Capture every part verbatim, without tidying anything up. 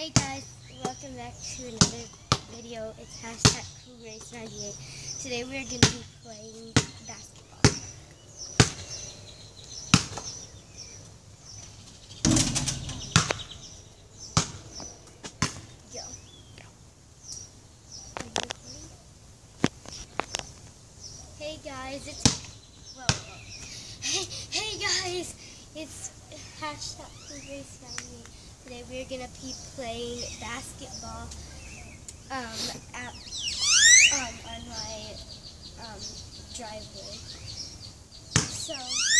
Hey guys, welcome back to another video. It's hashtag Cool Race ninety-eight. Today we're going to be playing basketball. Go. Hey guys, it's well, well. Hey, hey guys, it's hashtag Cool Race ninety-eight. Today we're going to be playing basketball um, at um, on my um, driveway. So,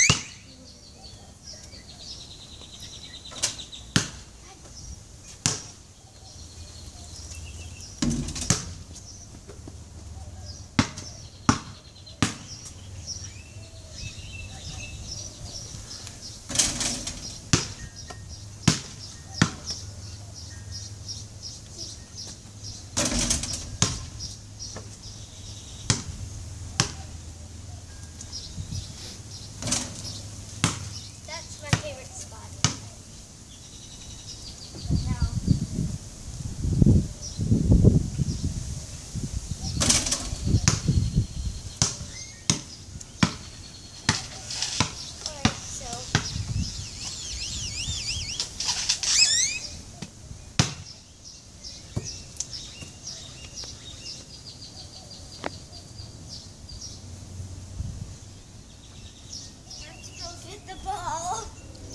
that's my favorite spot. Now, alright, so let's go get the ball.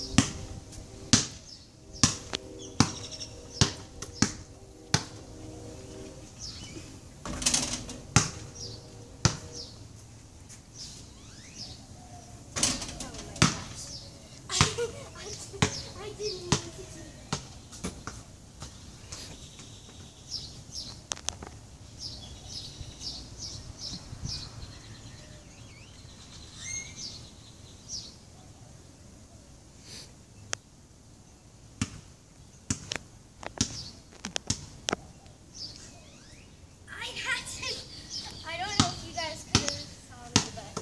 Oh my gosh. I, I, I didn't mean to do that. I had to. I don't know if you guys could have saw me, but.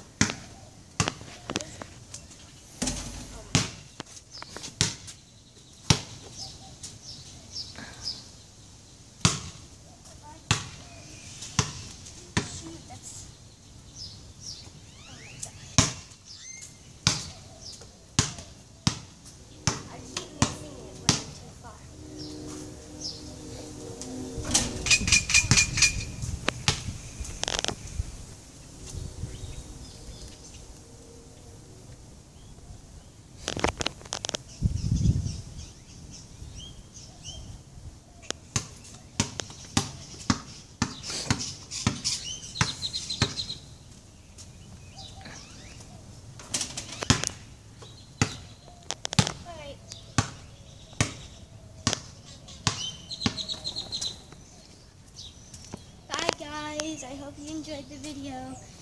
Oh my. Shoot, that's. Oh my gosh. I keep missing it when I'm too far. Alright. Bye guys. I hope you enjoyed the video.